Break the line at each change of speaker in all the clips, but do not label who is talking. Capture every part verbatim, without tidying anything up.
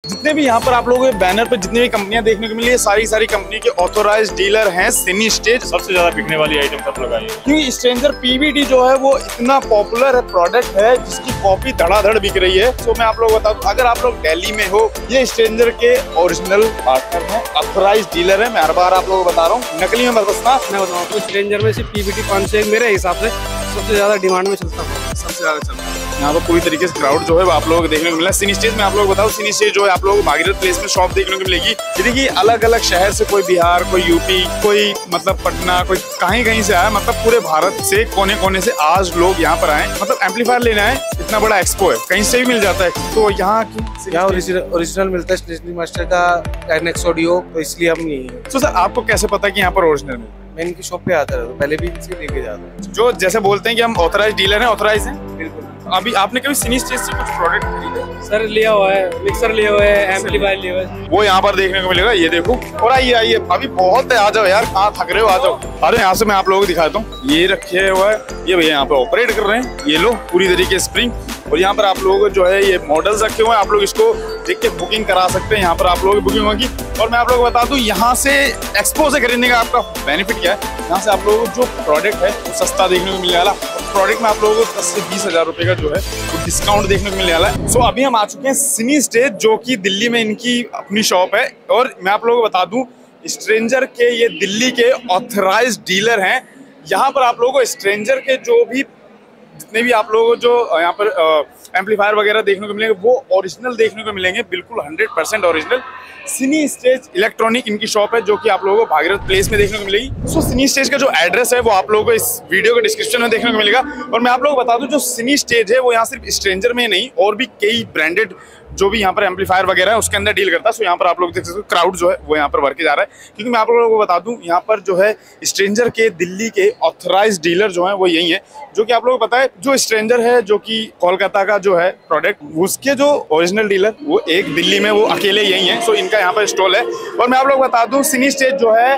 जितने भी यहाँ पर आप लोगों के बैनर पे जितनी भी कंपनियां देखने को मिली है, सारी सारी कंपनी के ऑथोराइज्ड डीलर हैं सिनी स्टेज।
सबसे ज्यादा बिकने वाली आइटम सब लगाई है,
क्योंकि स्ट्रेंजर पीवीडी जो है वो इतना पॉपुलर है प्रोडक्ट है जिसकी कॉपी धड़ाधड़ बिक रही है। तो मैं आप लोग बता दूं, अगर आप लोग दिल्ली में हो, ये स्ट्रेंजर के ओरिजिनल पार्टनर हैं, ऑथोराइज्ड डीलर है। मैं हर बार आप लोगों को बता रहा हूँ, नकली में मत बसना।
मैं बताऊँ तो स्ट्रेंजर में सिर्फ पीवीडी पाँच सौ एक मेरे हिसाब से सबसे ज्यादा डिमांड में चलता है,
सबसे ज्यादा चलता है। यहाँ पर पूरी तरीके से क्राउड जो है वो आप लोगों को देखने को मिला। सिनी स्टेज में आप लोगों को बताओ, सिनी स्टेज जो है आप लोगों को भागीरथ प्लेस में शॉप देखने को मिलेगी। यदि कि अलग अलग शहर से कोई बिहार, कोई यूपी, कोई मतलब पटना, कोई कहीं कहीं से आया, मतलब पूरे भारत से कोने कोने से आज लोग यहाँ पर आए, मतलब एम्पलीफायर लेना है। इतना बड़ा एक्सपो है, कहीं से भी मिल जाता है। तो यहाँ की
यहाँ ओरिजिनल मिलता है स्टेशनरी मास्टर का एनएक्स ऑडियो, तो इसलिए हम यही है।
तो सर आपको कैसे पता कि यहाँ पर ओरिजिनल मिलता है?
मैं इनकी शॉप पे आता रहता हूँ, पहले भी इनसे लेके जाता हूँ।
जो जैसे बोलते हैं कि हम ऑथराइज डीलर हैं, ऑथराइज हैं।
बिल्कुल।
अभी आपने कभी सिनी स्टेज से कुछ प्रोडक्ट खरीदे?
सर लिया हुआ है, मिक्सर लिया हुआ है, एम्पलीफायर लिया हुआ है,
वो यहाँ पर देखने को मिलेगा। ये देखो, और आइए आइए, अभी बहुत है, आ जाओ यार, कहाँ थक रहे हो, आ जाओ। अरे यहाँ से मैं आप लोगों को दिखाता हूँ, ये रखे हुआ है, ये भैया यहाँ पे ऑपरेट कर रहे हैं। ये लो पूरी तरीके स्प्रिंग, और यहाँ पर आप लोग जो है ये मॉडल्स रखे हुए हैं, आप लोग इसको देख के बुकिंग करा सकते हैं। यहाँ पर आप लोगों की बुकिंग होगी। और मैं आप लोगों को बता दूं, यहाँ से एक्सपो से खरीदने का आपका बेनिफिट क्या है, यहाँ से आप लोगों को जो प्रोडक्ट है वो सस्ता देखने को मिलने वाला। प्रोडक्ट में आप लोगों को दस से बीस हजार रुपए का जो है वो डिस्काउंट देखने को मिलने वाला है। सो अभी हम आ चुके हैं सिनी स्टेज, जो कि दिल्ली में इनकी अपनी शॉप है। और मैं आप लोगों को बता दूं, स्ट्रेंजर के ये दिल्ली के ऑथराइज्ड डीलर हैं। यहाँ पर आप लोगों को स्ट्रेंजर के जो भी जितने भी आप लोगों को जो यहाँ पर एम्पलीफायर वगैरह देखने को मिलेंगे वो ओरिजिनल देखने को मिलेंगे, बिल्कुल hundred percent original. Cine stage electronic इनकी शॉप है, जो कि आप लोगों को भागीरथ प्लेस में देखने को मिलेगी। सो सिनी स्टेज का जो एड्रेस है वो आप लोगों को इस वीडियो के डिस्क्रिप्शन में देखने को मिलेगा। और मैं आप लोगों को बता दूं, जो सिनी स्टेज है वो यहाँ सिर्फ स्ट्रेंजर में नहीं, और भी कई ब्रांडेड जो भी यहाँ पर एम्पलीफायर वगैरह है उसके अंदर डील करता है। सो यहाँ पर आप लोग देख सकते हो क्राउड जो है वो यहाँ पर वर्क जा रहा है। क्योंकि मैं आप लोगों को बता दूं, यहाँ पर जो है स्ट्रेंजर के दिल्ली के ऑथराइज्ड डीलर जो है वो यही है। जो कि आप लोगों को पता है, जो स्ट्रेंजर है जो कि कोलकाता का जो है प्रोडक्ट, उसके जो ओरिजिनल डीलर वो एक दिल्ली में वो अकेले यही है। सो इनका यहाँ पर स्टॉल है। और मैं आप लोग बता दूं, सिनी स्टेज जो है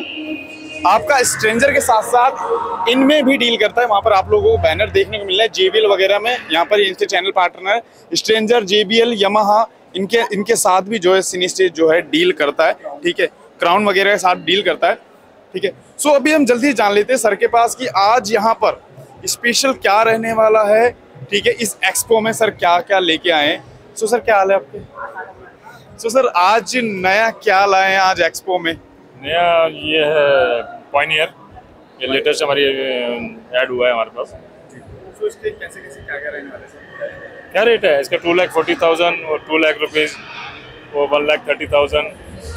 आपका स्ट्रेंजर के साथ साथ इनमें भी डील करता है। वहाँ पर आप लोगों को बैनर देखने को मिल रहा है जेबीएल वगैरह में। यहाँ पर इनके चैनल पार्टनर है स्ट्रेंजर, जेबीएल, यामाहा, इनके इनके साथ भी जो है सिनी स्टेज जो है डील करता है। ठीक है, क्राउन वगैरह के साथ डील करता है। ठीक है, सो अभी हम जल्दी जान लेते हैं सर के पास कि आज यहाँ पर स्पेशल क्या रहने वाला है। ठीक है, इस एक्सपो में सर क्या क्या लेके आए हैं। सो सर क्या हाल है आपके? सो सर आज नया क्या लाए हैं आज एक्सपो में?
नया ये है पायनियर, ये लेटेस्ट हमारी ऐड हुआ है हमारे पास।
तो इसके कैसे कैसे क्या क्या रहने वाले हैं?
क्या रेट है इसका? टू लाख फोर्टी थाउजेंड और टू लाख रुपीज़ और वन लाख थर्टी थाउजेंड।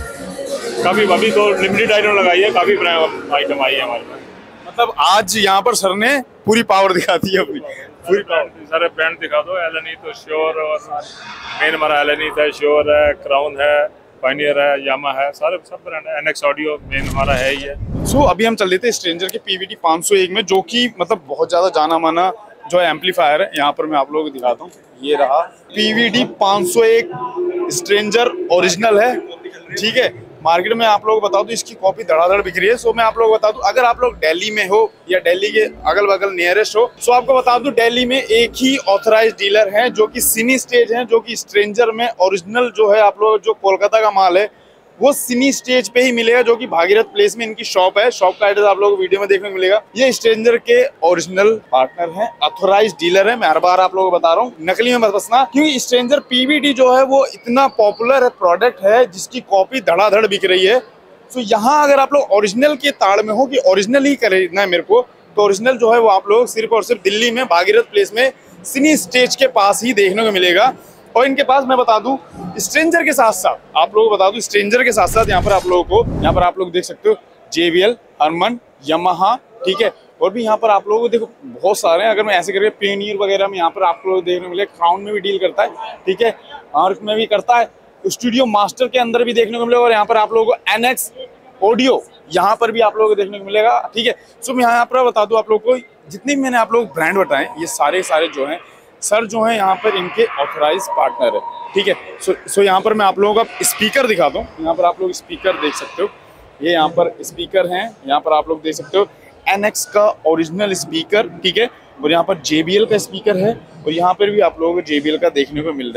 काफ़ी अभी तो लिमिटेड आइटम लगाई है, काफ़ी आइटम आई है हमारे पास।
मतलब आज यहाँ पर सर ने पूरी पावर दिखा दी है अपनी, पूरी पावर।
सारे ब्रांड दिखा दो। एलएनई तो श्योर, और मेन हमारा एलएनई था, श्योर है, क्राउन है, पायनियर है, यामा है, सारे सब ब्रांड है। एनएक्स ऑडियो मेन हमारा है ही है।
सो अभी हम चल देते हैं स्ट्रेंजर के पीवीडी पाँच सौ एक में, जो कि मतलब बहुत ज़्यादा जाना माना जो एम्पलीफायर है। यहाँ पर मैं आप लोगों को दिखाता हूँ, ये रहा पीवीडी पाँच सौ एक स्ट्रेंजर ओरिजिनल है। ठीक है, मार्केट में आप लोगों को बता दूं इसकी कॉपी धड़ाधड़ बिक रही है। सो मैं आप लोगों को बता दूं, अगर आप लोग दिल्ली में हो या दिल्ली के अगल बगल नियरेस्ट हो, सो आपको बता दूं दिल्ली में एक ही ऑथराइज्ड डीलर हैं जो कि सिनी स्टेज हैं, जो कि स्ट्रेंजर में ओरिजिनल जो है आप लोग जो कोलकाता का माल है वो सिनी स्टेज पे ही मिलेगा, जो कि भागीरथ प्लेस में इनकी शॉप है। शॉप का एड्रेस आप लोगों को वीडियो में देखने को मिलेगा। ये स्ट्रेंजर के ओरिजिनल पार्टनर हैं, ऑथराइज्ड डीलर है। मैं हर बार आप लोगों को बता रहा हूँ, नकली में मत बसना। क्योंकि स्ट्रेंजर पीवीडी जो है वो इतना पॉपुलर है प्रोडक्ट है जिसकी कॉपी धड़ाधड़ बिक रही है। तो यहाँ अगर आप लोग ओरिजिनल के ताड़ में हो कि ओरिजिनल ही खरीदना है मेरे को, तो ओरिजिनल जो है वो आप लोग सिर्फ और सिर्फ दिल्ली में भागीरथ प्लेस में सिनी स्टेज के पास ही देखने को मिलेगा। और इनके पास मैं बता दूं, स्ट्रेंजर के साथ साथ आप लोगों को बता दूं, स्ट्रेंजर के साथ साथ यहाँ पर आप लोगों को यहाँ पर आप लोग देख सकते हो जेबीएल, हरमन, यामाहा। ठीक है, और भी यहाँ पर आप लोगों को देखो बहुत सारे हैं। अगर मैं ऐसे करके पेनियर वगैरह में यहाँ पर आप लोग देखने को मिले, क्राउन में भी डील करता है। ठीक है, आर्क में भी करता है, स्टूडियो मास्टर के अंदर भी देखने को मिलेगा। और यहाँ पर आप लोगों को एनएक्स ऑडियो यहाँ पर भी आप लोगों को देखने को मिलेगा। ठीक है, सो मैं यहाँ पर बता दूं आप लोगों को, जितने भी मैंने आप लोग ब्रांड बताए ये सारे सारे जो हैं सर जो है यहाँ पर इनके ऑथराइज पार्टनर है। ठीक है, सो सो यहाँ पर मैं आप लोगों का स्पीकर दिखा दूँ। यहाँ पर आप लोग स्पीकर देख सकते हो, ये यहाँ पर स्पीकर हैं। यहाँ पर आप लोग देख सकते हो एनएक्स का ओरिजिनल स्पीकर। ठीक है, और यहाँ पर जेबीएल का स्पीकर है, और यहाँ पर भी आप लोगों को जेबीएल का देखने को मिल रहा है।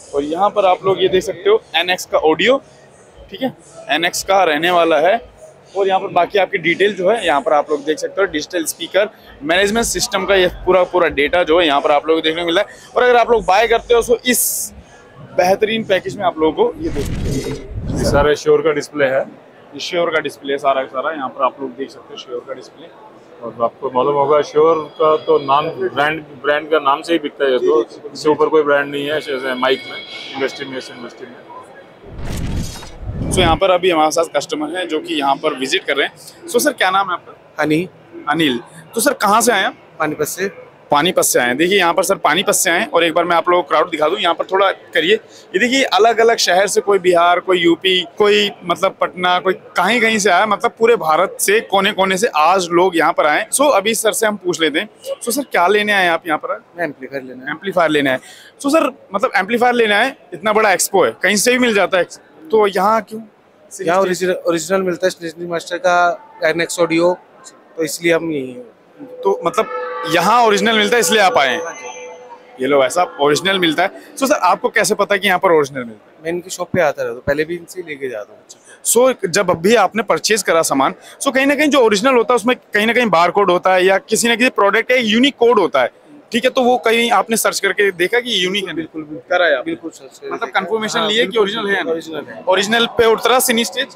और यहाँ पर आप लोग ये देख सकते हो एनएक्स का ऑडियो, ठीक है, एनएक्स का रहने वाला है। और यहाँ पर बाकी आपकी डिटेल जो है यहाँ पर आप लोग देख सकते हो, डिजिटल स्पीकर मैनेजमेंट सिस्टम का ये पूरा पूरा डेटा जो है यहाँ पर आप लोग देखने को मिला है। और अगर आप लोग बाय करते हो तो इस बेहतरीन पैकेज में आप लोगों को ये देखिए
सारे श्योर का डिस्प्ले है,
श्योर का डिस्प्ले सारा का सारा यहाँ पर आप लोग देख सकते हो, श्योर का डिस्प्ले।
और आपको मालूम होगा श्योर का तो नाम ब्रांड ब्रांड का नाम से ही बिकता है, तो इससे ऊपर कोई ब्रांड नहीं है जैसे माइक में इंडस्ट्री में इंडस्ट्री में।
सो यहाँ पर अभी हमारे साथ कस्टमर हैं जो कि यहाँ पर विजिट कर रहे हैं। सो सर क्या नाम है आपका?
हनी,
अनिल। तो सर कहाँ से आए आप?
पानीपत से।
पानीपत से आए। देखिए यहाँ पर सर पानीपत से आए और एक बार मैं आप लोगों को क्राउड दिखा दूँ, यहाँ पर थोड़ा करिए। ये देखिए अलग अलग शहर से, कोई बिहार, कोई यूपी, कोई मतलब पटना, कोई कहीं कहीं से आया, मतलब पूरे भारत से कोने कोने से आज लोग यहाँ पर आए। सो अभी सर से हम पूछ लेते हैं। सो सर क्या लेने आए आप यहाँ पर?
एम्पलीफायर लेना है।
एम्पलीफायर लेना है। सो सर मतलब एम्पलीफायर लेना है, इतना बड़ा एक्सपो है, कहीं से भी मिल जाता है, तो यहाँ क्यों?
यहाँ ओरिजिनल ओरिजिनल मिलता है स्टेशनरी मास्टर का एनएक्स ऑडियो, तो इसलिए हम यही हैं।
तो मतलब यहाँ ओरिजिनल मिलता है इसलिए आप आए हैं? ये लो ऐसा ओरिजिनल मिलता है। सो सर आपको कैसे पता है कि यहाँ पर ओरिजिनल मिलता है?
मैं इनकी शॉप पे आता रहता हूँ, पहले भी इनसे लेके जाता हूँ।
सो so, जब अभी आपने परचेज करा सामान, सो so, कहीं ना कहीं जो ओरिजिनल होता है उसमें कहीं ना कहीं बार कोड होता है या किसी ना किसी प्रोडक्ट का यूनिक कोड होता है, ठीक है, तो वो कहीं आपने सर्च करके देखा कि यूनिक है?
बिल्कुल
करा है
बिल्कुल सर,
मतलब कंफर्मेशन लिए कि ओरिजिनल है?
ओरिजिनल है।
ओरिजिनल पे उतरा सिनी स्टेज,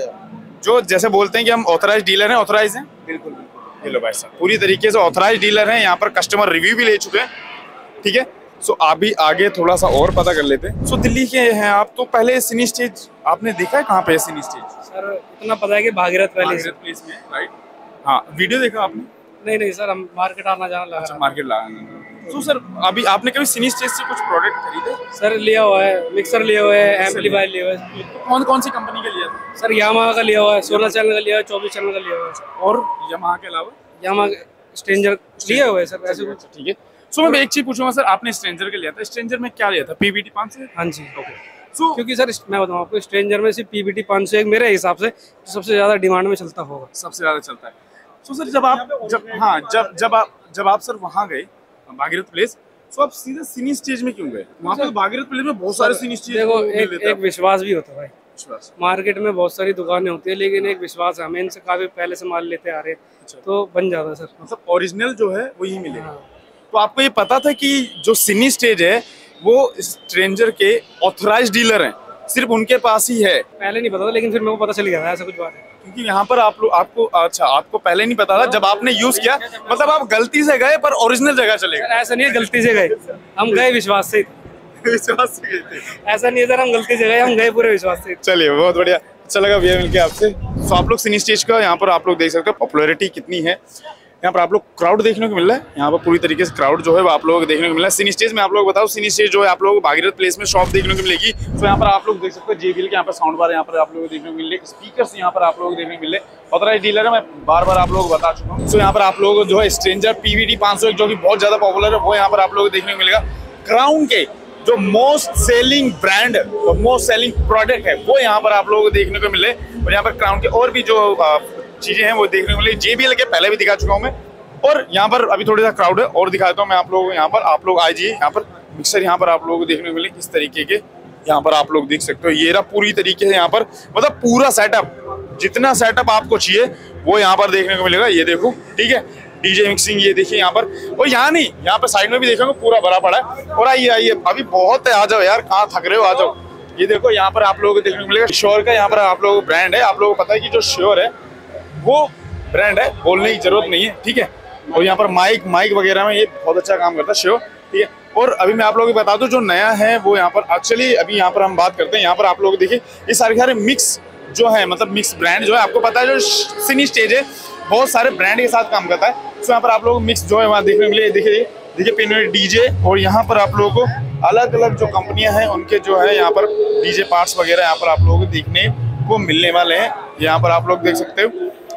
जो जैसे बोलते हैं कि हम ऑथराइज डीलर हैं, ऑथराइज हैं।
बिल्कुल
ये लो भाई साहब पूरी तरीके से ऑथराइज डीलर हैं, यहाँ पर कस्टमर रिव्यू भी ले चुके हैं, ठीक है। सो अभी आगे थोड़ा सा और पता कर लेते हैं। सो दिल्ली के हैं आप, तो पहले सिनी स्टेज आपने देखा है? कहाँ पे है सिनी स्टेज?
सर इतना पता है कि भागीरथ वैली से।
प्लेस में, राइट? हाँ, वीडियो देखा आपने?
नहीं नहीं सर, हम मार्केट आना जाना लगा।
अच्छा, मार्केट लगा। तो सर अभी आपने कभी सिनी स्टेज से कुछ प्रोडक्ट खरीदे?
सर लिया हुआ है, मिक्सर लिया हुआ है, एम्पलीफायर लिया हुआ है।
कौन कौन सी कंपनी का लिया था?
सर यामाहा का लिया हुआ है, सोलह चैनल का लिया हुआ है, चौबीस चैनल का लिया हुआ है।
और यामाहा के अलावा?
यामाहा स्ट्रेंजर लिया हुआ है सर, ऐसे कुछ।
ठीक है। सो मैं एक चीज पूछूंगा सर, आपने स्ट्रेंजर के लिया था, स्ट्रेंजर में क्या लिया था? पीबीटी पाँच सौ?
हाँ जी।
ओके। सो
क्योंकि सर मैं बताऊँ आपको, स्ट्रेंजर में सिर्फ पीबीटी पाँच सौ एक मेरे हिसाब से सबसे ज्यादा डिमांड में चलता होगा,
सबसे ज्यादा चलता है। सो सर जब आप जब हाँ जब जब आप जब आप सर वहाँ गए भागीरथ प्लेस, तो आप सीधे सिनी स्टेज में क्यों गए? वहाँ पे भागीरथ प्लेस में बहुत सारे सिनी स्टेज।
देखो एक, एक विश्वास भी होता है भाई। मार्केट में बहुत सारी दुकानें होती है, लेकिन एक विश्वास है, हमें इनसे काफी पहले से माल लेते आ रहे हैं, तो बन जाता है सर।
मतलब ओरिजिनल जो है वो ही मिलेगा। तो आपको ये पता था कि जो सिनी स्टेज है वो स्ट्रेंजर के ऑथराइज डीलर हैं, सिर्फ उनके पास ही है?
पहले नहीं पता था, लेकिन फिर मेरे को पता चल गया था ऐसा कुछ बात है।
क्योंकि यहाँ पर आप लोग आपको अच्छा आपको पहले नहीं पता था, जब आपने यूज किया मतलब आप गलती से गए पर ओरिजिनल जगह चले गए?
ऐसा नहीं है गलती से गए, हम गए विश्वास से।
विश्वास से गए थे?
ऐसा नहीं है सर, हम गलती से गए, हम गए पूरे विश्वास से।
चलिए बहुत बढ़िया, अच्छा लगा भैया मिलके आपसे। तो आप लोग सिनी स्टेज का यहाँ पर आप लोग देख सकते हो पॉपुलैरिटी कितनी है। यहाँ पर आप लोग क्राउड देखने को मिल रहा है, यहाँ पर पूरी तरीके से क्राउड जो है वो आप लोगों को देखने को मिल रहा है। सिनी स्टेज में आप लोग बताओ, सिनी स्टेज जो है आप लोगों को भागीरथ प्लेस में शॉप देखने को मिलेगी। तो यहाँ पर आप लोग देख सकते हो जेबीएल के यहाँ पर साउंड बार यहाँ पर आप लोगों को देखने को मिल रहे, स्पीकर्स यहाँ पर आप लोगों को देखने को मिल रहे। ऑथराइज डीलर है, मैं बार बार आप लोगों को बता चुका हूँ। तो यहाँ पर आप लोगों को जो है स्ट्रेंजर पीवीटी पाँच सौ जो कि बहुत ज्यादा पॉपुलर है, वो यहाँ पर आप लोगों को देखने को मिलेगा। क्राउन के जो मोस्ट सेलिंग ब्रांड और मोस्ट सेलिंग प्रोडक्ट है वो यहाँ पर आप लोगों को देखने को मिले। और यहाँ पर क्राउन के और भी जो चीजें हैं वो देखने को मिले। जेबीएल के पहले भी दिखा चुका हूँ मैं, और यहाँ पर अभी थोड़ा सा क्राउड है और दिखाता हूँ मैं आप लोगों को। यहाँ पर आप लोग आइए, यहाँ पर मिक्सर यहाँ पर आप लोगों को देखने को मिले किस तरीके के, यहाँ पर आप लोग देख सकते हो। ये रहा पूरी तरीके से यहाँ पर मतलब पूरा सेटअप, जितना सेटअप आपको चाहिए वो यहाँ पर देखने को मिलेगा। ये देखो, ठीक है, डीजे मिक्सिंग ये देखिए यहाँ पर। और यहाँ नहीं, यहाँ पर साइड में भी देखोगे पूरा भरा पड़ा है। और आइए आइए, अभी बहुत है, आ जाओ यार, कहाँ थक रहे हो, आ जाओ। ये देखो यहाँ पर आप लोगों को देखने को मिलेगा श्योर का, यहाँ पर आप लोगों को ब्रांड है। आप लोगों को पता है कि जो श्योर है वो ब्रांड है, बोलने की जरूरत नहीं है, ठीक है। और यहाँ पर माइक माइक वगैरह में ये बहुत अच्छा काम करता है श्योर, ठीक है। और अभी मैं आप लोगों को बता दूं जो नया है वो यहाँ पर एक्चुअली अभी यहाँ पर हम बात करते हैं। यहाँ पर आप लोग देखिए ये सारे सारे मिक्स जो है, मतलब मिक्स ब्रांड जो है, आपको पता है जो सिनी स्टेज है बहुत सारे ब्रांड के साथ काम करता है। तो यहाँ पर आप लोग मिक्स जो है वहाँ देखने को मिले। देखिए देखिए पिनोट डीजे, और यहाँ पर आप लोगों को अलग अलग जो कंपनियां हैं उनके जो है यहाँ पर डीजे पार्ट्स वगैरह यहाँ पर आप लोगों को देखने को मिलने वाले हैं। यहाँ पर आप लोग देख सकते हो,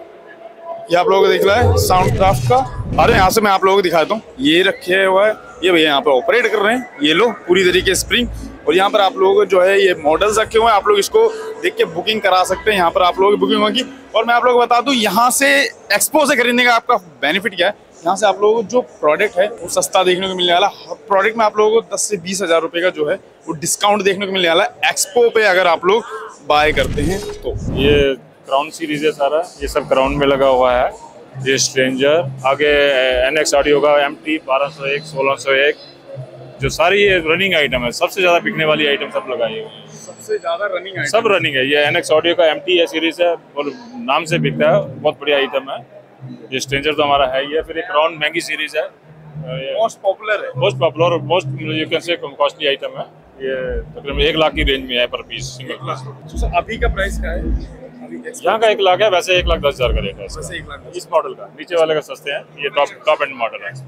ये आप लोगों को दिख रहा है साउंड क्राफ्ट का। अरे यहाँ से मैं आप लोगों को दिखाता हूँ, ये रखे हुआ है, ये भैया यहाँ पर ऑपरेट कर रहे हैं। ये लो पूरी तरीके स्प्रिंग, और यहाँ पर आप लोगों को जो है ये मॉडल्स रखे हुए हैं, आप लोग इसको देख के बुकिंग करा सकते हैं। यहाँ पर आप लोगों की बुकिंग होगी। और मैं आप लोगों को बता दूं यहाँ से एक्सपो से खरीदने का आपका बेनिफिट क्या है, यहाँ से आप लोगों को जो प्रोडक्ट है वो सस्ता देखने को मिलने वाला। प्रोडक्ट में आप लोगों को दस से बीस हजार रुपए का जो है वो डिस्काउंट देखने को मिलने वाला है एक्सपो पे अगर आप लोग बाय करते हैं तो।
ये क्राउन सीरीज है सारा, ये सब क्राउन में लगा हुआ है। ये स्ट्रेंजर, आगे एन एक्स ऑडियो का एम टी बारह सौ एक, सोलह सौ एक, जो सारी ये रनिंग आइटम है, सबसे ज्यादा बिकने वाली आइटम सब लगाई हुई है।
सबसे ज्यादा रनिंग आइटम
सब रनिंग है। ये एन एक्स ऑडियो का एम टी है सीरीज है और नाम से बिकता है, बहुत बढ़िया आइटम है। ये स्ट्रेंजर तो हमारा है ही है। फिर एक क्राउन महंगी सीरीज है,
मोस्ट पॉपुलर है,
मोस्ट पॉपुलर और most you can say costly item है। ये तकरीबन एक लाख की रेंज में है पर पीस सिंगल पीस।
अभी का प्राइस क्या है?
यहाँ का एक लाख है, वैसे एक लाख दस हजार का रेट है इसका।
वैसे एक लाख दस।
इस मॉडल का, नीचे वाले का सस्ते हैं, ये टॉप टॉप एंड मॉडल है।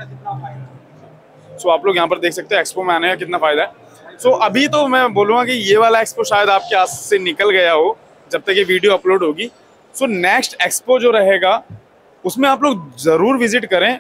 सो आप लोग यहाँ पर देख सकते हैं एक्सपो में आने का कितना फायदा है। सो अभी तो मैं बोलूँगा कि ये वाला एक्सपो शायद आपके हाथ से निकल गया हो जब तक ये वीडियो अपलोड होगी। सो नेक्स्ट एक्सपो जो रहेगा उसमें आप लोग ज़रूर विजिट करें